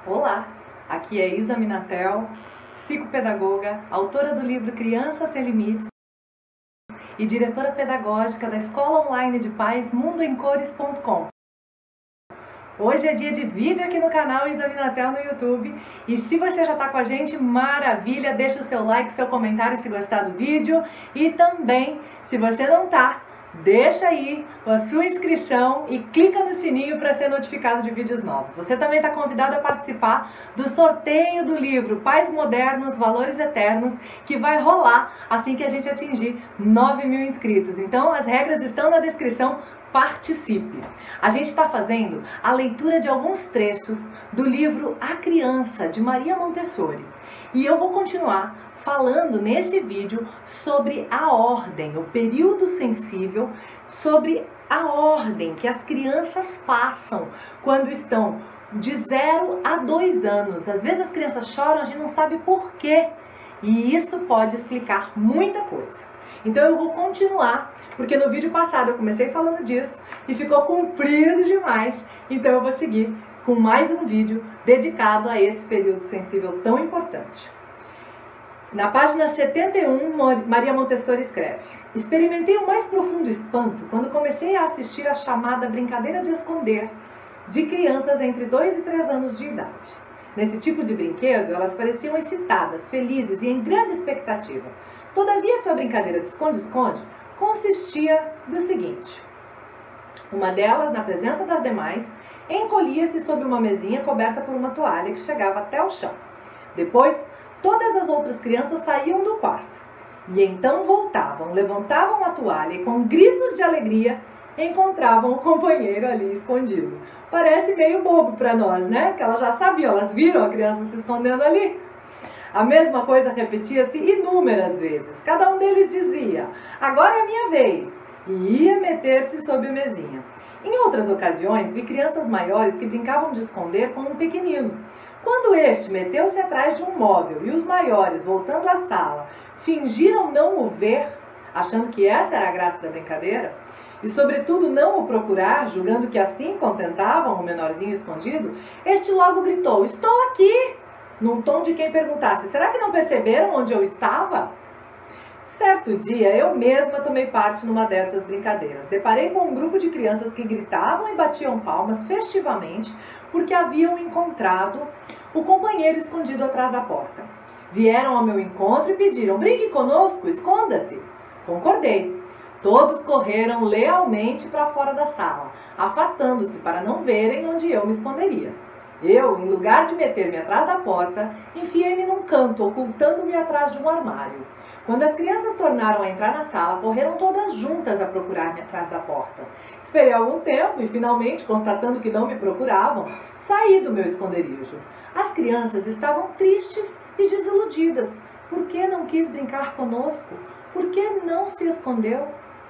Olá, aqui é Isa Minatel, psicopedagoga, autora do livro Crianças Sem Limites e diretora pedagógica da Escola Online de Paz mundoemcores.com. Hoje é dia de vídeo aqui no canal Isa Minatel no YouTube e se você já está com a gente, maravilha, deixa o seu like, o seu comentário se gostar do vídeo e também, se você não está, deixa aí a sua inscrição e clica no sininho para ser notificado de vídeos novos. Você também está convidado a participar do sorteio do livro Pais Modernos, Valores Eternos, que vai rolar assim que a gente atingir 9.000 inscritos. Então as regras estão na descrição, participe! A gente está fazendo a leitura de alguns trechos do livro A Criança, de Maria Montessori. E eu vou continuar falando nesse vídeo sobre a ordem, o período sensível, sobre a ordem que as crianças passam quando estão de 0 a 2 anos. Às vezes as crianças choram, a gente não sabe por quê. E isso pode explicar muita coisa. Então eu vou continuar, porque no vídeo passado eu comecei falando disso e ficou comprido demais. Então eu vou seguir com mais um vídeo dedicado a esse período sensível tão importante. Na página 71, Maria Montessori escreve: experimentei o mais profundo espanto quando comecei a assistir à chamada brincadeira de esconder de crianças entre 2 e 3 anos de idade. Nesse tipo de brinquedo, elas pareciam excitadas, felizes e em grande expectativa. Todavia, sua brincadeira de esconde-esconde consistia do seguinte: uma delas, na presença das demais, encolhia-se sob uma mesinha coberta por uma toalha que chegava até o chão. Depois, todas as outras crianças saíam do quarto e então voltavam, levantavam a toalha e com gritos de alegria encontravam o companheiro ali escondido. Parece meio bobo para nós, né? Porque elas já sabiam, elas viram a criança se escondendo ali. A mesma coisa repetia-se inúmeras vezes. Cada um deles dizia: agora é a minha vez, e ia meter-se sob a mesinha. Em outras ocasiões, vi crianças maiores que brincavam de esconder com um pequenino. Quando este meteu-se atrás de um móvel e os maiores, voltando à sala, fingiram não o ver, achando que essa era a graça da brincadeira, e sobretudo não o procurar, julgando que assim contentavam o menorzinho escondido, este logo gritou: estou aqui! Num tom de quem perguntasse: será que não perceberam onde eu estava? Certo dia, eu mesma tomei parte numa dessas brincadeiras. Deparei com um grupo de crianças que gritavam e batiam palmas festivamente porque haviam encontrado o companheiro escondido atrás da porta. Vieram ao meu encontro e pediram: brinque conosco, esconda-se. Concordei. Todos correram lealmente para fora da sala, afastando-se para não verem onde eu me esconderia. Eu, em lugar de meter-me atrás da porta, enfiei-me num canto, ocultando-me atrás de um armário. Quando as crianças tornaram a entrar na sala, correram todas juntas a procurar-me atrás da porta. Esperei algum tempo e, finalmente, constatando que não me procuravam, saí do meu esconderijo. As crianças estavam tristes e desiludidas. Por que não quis brincar conosco? Por que não se escondeu?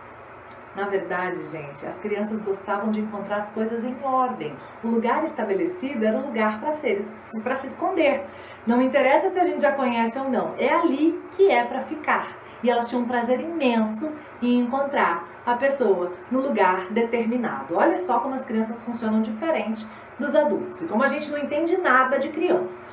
Na verdade, gente, as crianças gostavam de encontrar as coisas em ordem. O lugar estabelecido era o lugar para se esconder. Não interessa se a gente já conhece ou não, é ali que é para ficar. E elas tinham um prazer imenso em encontrar a pessoa no lugar determinado. Olha só como as crianças funcionam diferente dos adultos e como a gente não entende nada de criança.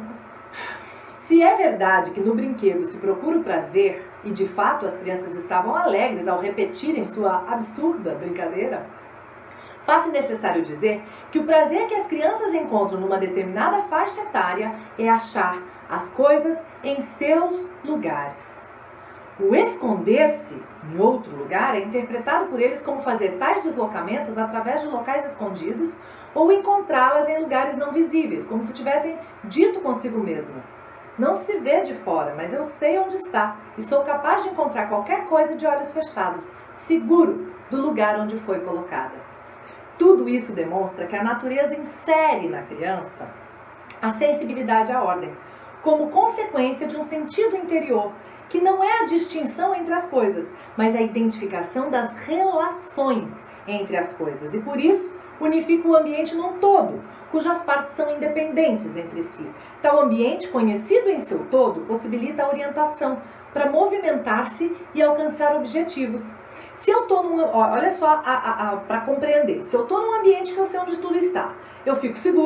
Se é verdade que no brinquedo se procura o prazer, e de fato as crianças estavam alegres ao repetirem sua absurda brincadeira, faz-se necessário dizer que o prazer que as crianças encontram numa determinada faixa etária é achar as coisas em seus lugares. O esconder-se em outro lugar é interpretado por eles como fazer tais deslocamentos através de locais escondidos ou encontrá-las em lugares não visíveis, como se tivessem dito consigo mesmas: não se vê de fora, mas eu sei onde está e sou capaz de encontrar qualquer coisa de olhos fechados, seguro do lugar onde foi colocada. Tudo isso demonstra que a natureza insere na criança a sensibilidade à ordem, como consequência de um sentido interior, que não é a distinção entre as coisas, mas a identificação das relações entre as coisas. E por isso, unifica o ambiente num todo, cujas partes são independentes entre si. Tal ambiente, conhecido em seu todo, possibilita a orientação para movimentar-se e alcançar objetivos. Se eu estou num... Olha só, para compreender. Se eu estou num ambiente que eu sei onde tudo está, eu fico seguro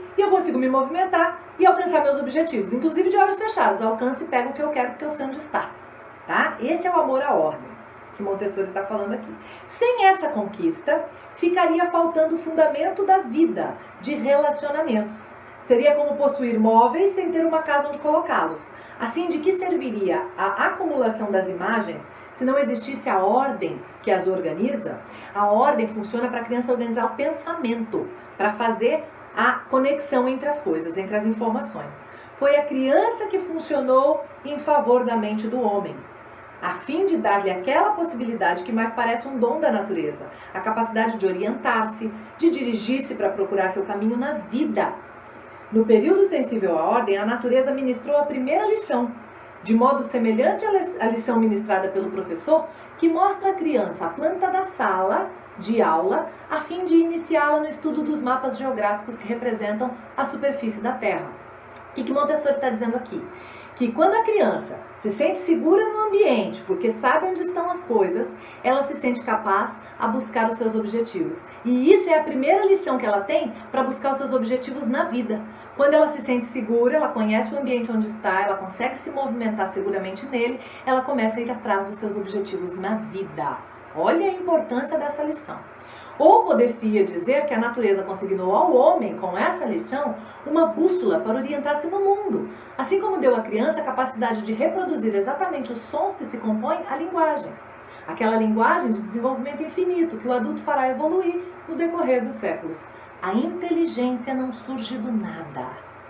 e eu consigo me movimentar e alcançar meus objetivos, inclusive de olhos fechados. Alcanço e pego o que eu quero porque eu sei onde está, tá? Esse é o amor à ordem que Montessori está falando aqui. Sem essa conquista, ficaria faltando o fundamento da vida, de relacionamentos. Seria como possuir móveis sem ter uma casa onde colocá-los. Assim, de que serviria a acumulação das imagens se não existisse a ordem que as organiza? A ordem funciona para a criança organizar o pensamento, para fazer a conexão entre as coisas, entre as informações. Foi a criança que funcionou em favor da mente do homem, a fim de dar-lhe aquela possibilidade que mais parece um dom da natureza, a capacidade de orientar-se, de dirigir-se para procurar seu caminho na vida. No período sensível à ordem, a natureza ministrou a primeira lição, de modo semelhante à lição ministrada pelo professor, que mostra à criança a planta da sala de aula, a fim de iniciá-la no estudo dos mapas geográficos que representam a superfície da Terra. O que Montessori está dizendo aqui? Que quando a criança se sente segura no ambiente, porque sabe onde estão as coisas, ela se sente capaz a buscar os seus objetivos. E isso é a primeira lição que ela tem para buscar os seus objetivos na vida. Quando ela se sente segura, ela conhece o ambiente onde está, ela consegue se movimentar seguramente nele, ela começa a ir atrás dos seus objetivos na vida. Olha a importância dessa lição. Ou poder-se-ia dizer que a natureza consignou ao homem, com essa lição, uma bússola para orientar-se no mundo, assim como deu à criança a capacidade de reproduzir exatamente os sons que se compõem a linguagem. Aquela linguagem de desenvolvimento infinito que o adulto fará evoluir no decorrer dos séculos. A inteligência não surge do nada.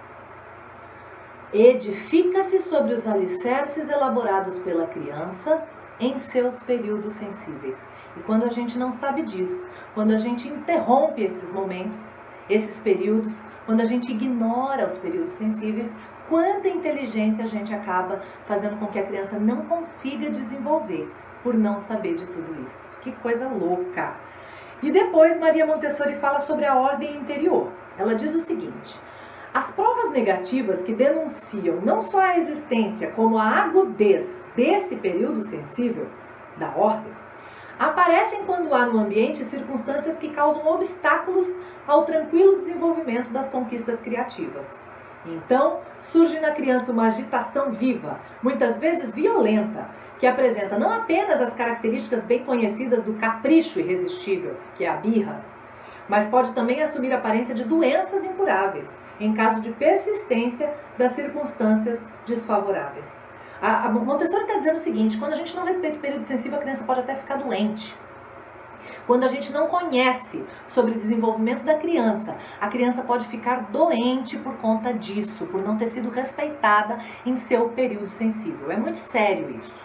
Edifica-se sobre os alicerces elaborados pela criança em seus períodos sensíveis. E quando a gente não sabe disso, quando a gente interrompe esses momentos, esses períodos, quando a gente ignora os períodos sensíveis, quanta inteligência a gente acaba fazendo com que a criança não consiga desenvolver, por não saber de tudo isso. Que coisa louca! E depois Maria Montessori fala sobre a ordem interior. Ela diz o seguinte: as provas negativas que denunciam não só a existência, como a agudez desse período sensível da ordem, aparecem quando há no ambiente circunstâncias que causam obstáculos ao tranquilo desenvolvimento das conquistas criativas. Então, surge na criança uma agitação viva, muitas vezes violenta, que apresenta não apenas as características bem conhecidas do capricho irresistível, que é a birra, mas pode também assumir a aparência de doenças incuráveis, em caso de persistência das circunstâncias desfavoráveis. A Montessori está dizendo o seguinte: quando a gente não respeita o período sensível, a criança pode até ficar doente. Quando a gente não conhece sobre o desenvolvimento da criança, a criança pode ficar doente por conta disso, por não ter sido respeitada em seu período sensível. É muito sério isso.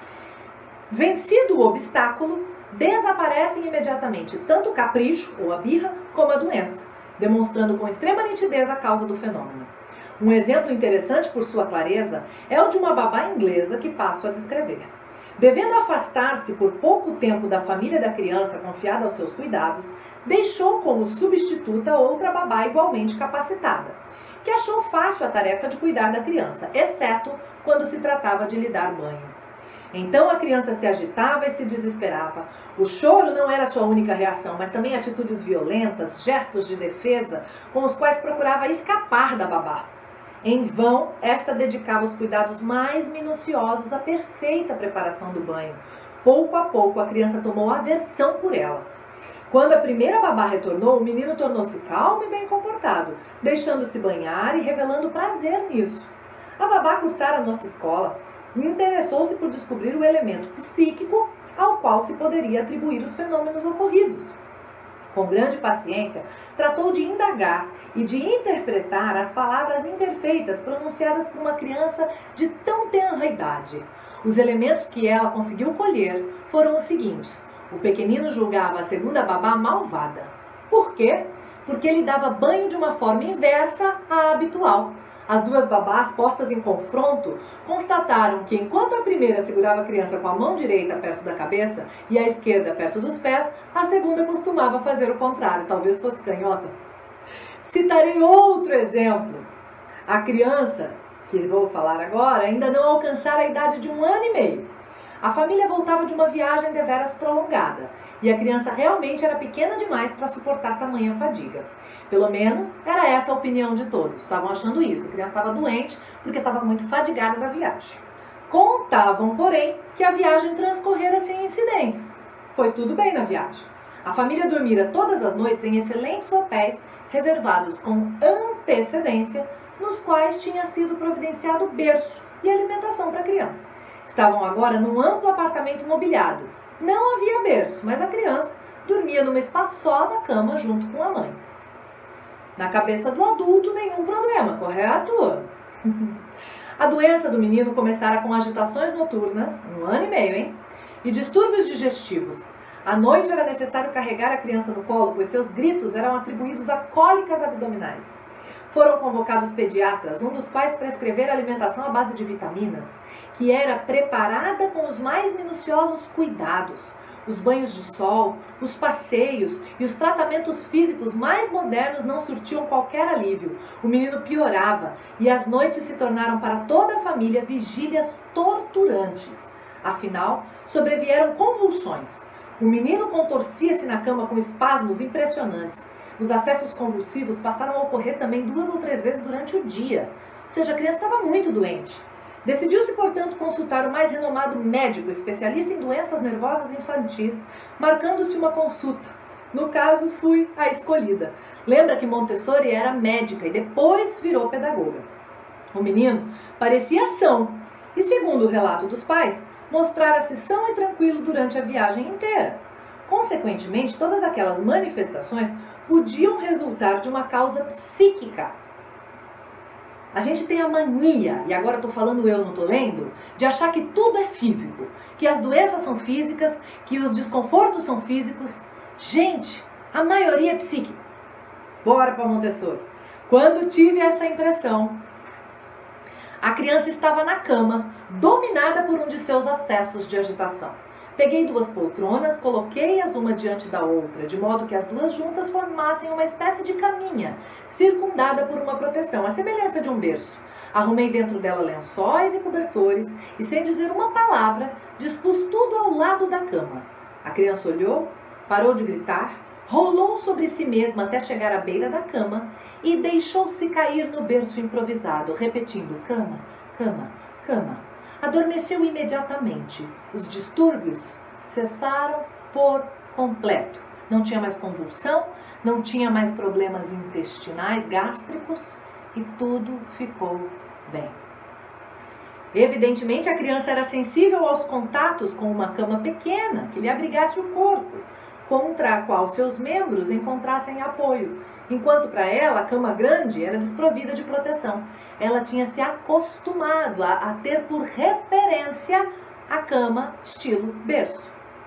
Vencido o obstáculo, desaparecem imediatamente tanto o capricho, ou a birra, como a doença, demonstrando com extrema nitidez a causa do fenômeno. Um exemplo interessante por sua clareza é o de uma babá inglesa que passo a descrever. Devendo afastar-se por pouco tempo da família da criança confiada aos seus cuidados, deixou como substituta outra babá igualmente capacitada, que achou fácil a tarefa de cuidar da criança, exceto quando se tratava de lhe dar banho. Então a criança se agitava e se desesperava. O choro não era sua única reação, mas também atitudes violentas, gestos de defesa, com os quais procurava escapar da babá. Em vão, esta dedicava os cuidados mais minuciosos à perfeita preparação do banho. Pouco a pouco, a criança tomou aversão por ela. Quando a primeira babá retornou, o menino tornou-se calmo e bem comportado, deixando-se banhar e revelando prazer nisso. A babá cursara a nossa escola e interessou-se por descobrir o elemento psíquico ao qual se poderia atribuir os fenômenos ocorridos. Com grande paciência, tratou de indagar e de interpretar as palavras imperfeitas pronunciadas por uma criança de tão tenra idade. Os elementos que ela conseguiu colher foram os seguintes: o pequenino julgava a segunda babá malvada. Por quê? Porque ele dava banho de uma forma inversa à habitual. As duas babás, postas em confronto, constataram que enquanto a primeira segurava a criança com a mão direita perto da cabeça e a esquerda perto dos pés, a segunda costumava fazer o contrário, talvez fosse canhota. Citarei outro exemplo. A criança, que vou falar agora, ainda não alcançara a idade de 1 ano e meio. A família voltava de uma viagem deveras prolongada e a criança realmente era pequena demais para suportar tamanha fadiga. Pelo menos era essa a opinião de todos. Estavam achando isso. A criança estava doente porque estava muito fadigada da viagem. Contavam, porém, que a viagem transcorrera sem incidentes. Foi tudo bem na viagem. A família dormira todas as noites em excelentes hotéis reservados com antecedência, nos quais tinha sido providenciado berço e alimentação para a criança. Estavam agora num amplo apartamento mobiliado. Não havia berço, mas a criança dormia numa espaçosa cama junto com a mãe. Na cabeça do adulto, nenhum problema, correto? A doença do menino começara com agitações noturnas, 1 ano e meio, hein? E distúrbios digestivos. À noite era necessário carregar a criança no colo, pois seus gritos eram atribuídos a cólicas abdominais. Foram convocados pediatras, um dos quais prescrever alimentação à base de vitaminas, que era preparada com os mais minuciosos cuidados. Os banhos de sol, os passeios e os tratamentos físicos mais modernos não surtiam qualquer alívio. O menino piorava e as noites se tornaram para toda a família vigílias torturantes. Afinal, sobrevieram convulsões. O menino contorcia-se na cama com espasmos impressionantes. Os acessos convulsivos passaram a ocorrer também 2 ou 3 vezes durante o dia. Ou seja, a criança estava muito doente. Decidiu-se, portanto, consultar o mais renomado médico, especialista em doenças nervosas infantis, marcando-se uma consulta. No caso, fui a escolhida. Lembra que Montessori era médica e depois virou pedagoga. O menino parecia são e, segundo o relato dos pais, mostrara-se são e tranquilo durante a viagem inteira. Consequentemente, todas aquelas manifestações podiam resultar de uma causa psíquica. A gente tem a mania, e agora estou falando eu, não estou lendo, de achar que tudo é físico, que as doenças são físicas, que os desconfortos são físicos. Gente, a maioria é psíquico. Bora para Montessori. Quando tive essa impressão, a criança estava na cama, dominada por um de seus acessos de agitação. Peguei 2 poltronas, coloquei-as uma diante da outra, de modo que as 2 juntas formassem uma espécie de caminha, circundada por uma proteção, à semelhança de um berço. Arrumei dentro dela lençóis e cobertores e, sem dizer uma palavra, dispus tudo ao lado da cama. A criança olhou, parou de gritar, rolou sobre si mesma até chegar à beira da cama e deixou-se cair no berço improvisado, repetindo cama, cama, cama. Adormeceu imediatamente. Os distúrbios cessaram por completo. Não tinha mais convulsão, não tinha mais problemas intestinais, gástricos e tudo ficou bem. Evidentemente, a criança era sensível aos contatos com uma cama pequena que lhe abrigasse o corpo, contra a qual seus membros encontrassem apoio, enquanto para ela a cama grande era desprovida de proteção. Ela tinha se acostumado a ter por referência a cama estilo berço.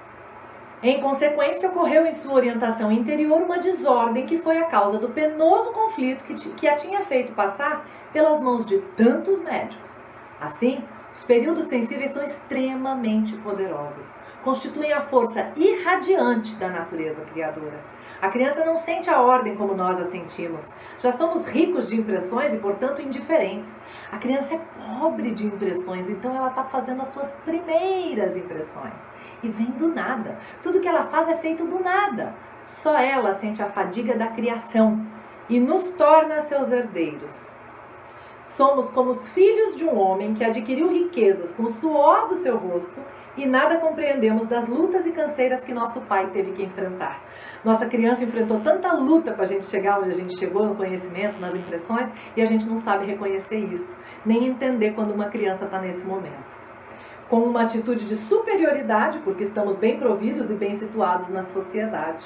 Em consequência, ocorreu em sua orientação interior uma desordem que foi a causa do penoso conflito que a tinha feito passar pelas mãos de tantos médicos. Assim, os períodos sensíveis são extremamente poderosos. Constituem a força irradiante da natureza criadora. A criança não sente a ordem como nós a sentimos. Já somos ricos de impressões e, portanto, indiferentes. A criança é pobre de impressões, então ela está fazendo as suas primeiras impressões. E vem do nada. Tudo que ela faz é feito do nada. Só ela sente a fadiga da criação e nos torna seus herdeiros. Somos como os filhos de um homem que adquiriu riquezas com o suor do seu rosto e nada compreendemos das lutas e canseiras que nosso pai teve que enfrentar. Nossa criança enfrentou tanta luta para a gente chegar onde a gente chegou, no conhecimento, nas impressões, e a gente não sabe reconhecer isso, nem entender quando uma criança está nesse momento. Com uma atitude de superioridade, porque estamos bem providos e bem situados na sociedade.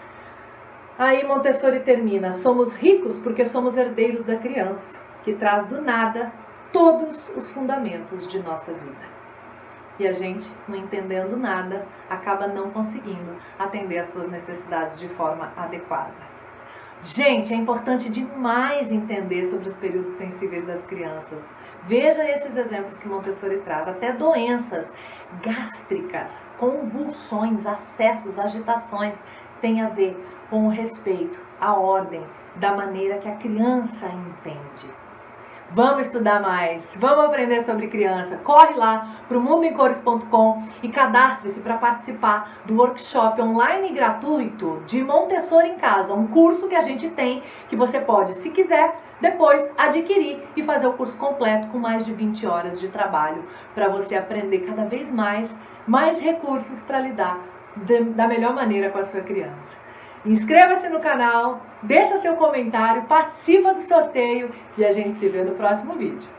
Aí Montessori termina: somos ricos porque somos herdeiros da criança, que traz do nada todos os fundamentos de nossa vida. E a gente, não entendendo nada, acaba não conseguindo atender às suas necessidades de forma adequada. Gente, é importante demais entender sobre os períodos sensíveis das crianças. Veja esses exemplos que Montessori traz, até doenças gástricas, convulsões, acessos, agitações, tem a ver com o respeito à ordem, da maneira que a criança entende. Vamos estudar mais, vamos aprender sobre criança. Corre lá para o mundoemcores.com e cadastre-se para participar do workshop online e gratuito de Montessori em Casa, um curso que a gente tem que você pode, se quiser, depois adquirir e fazer o curso completo com mais de 20 horas de trabalho para você aprender cada vez mais recursos para lidar da melhor maneira com a sua criança. Inscreva-se no canal, deixa seu comentário, participa do sorteio e a gente se vê no próximo vídeo.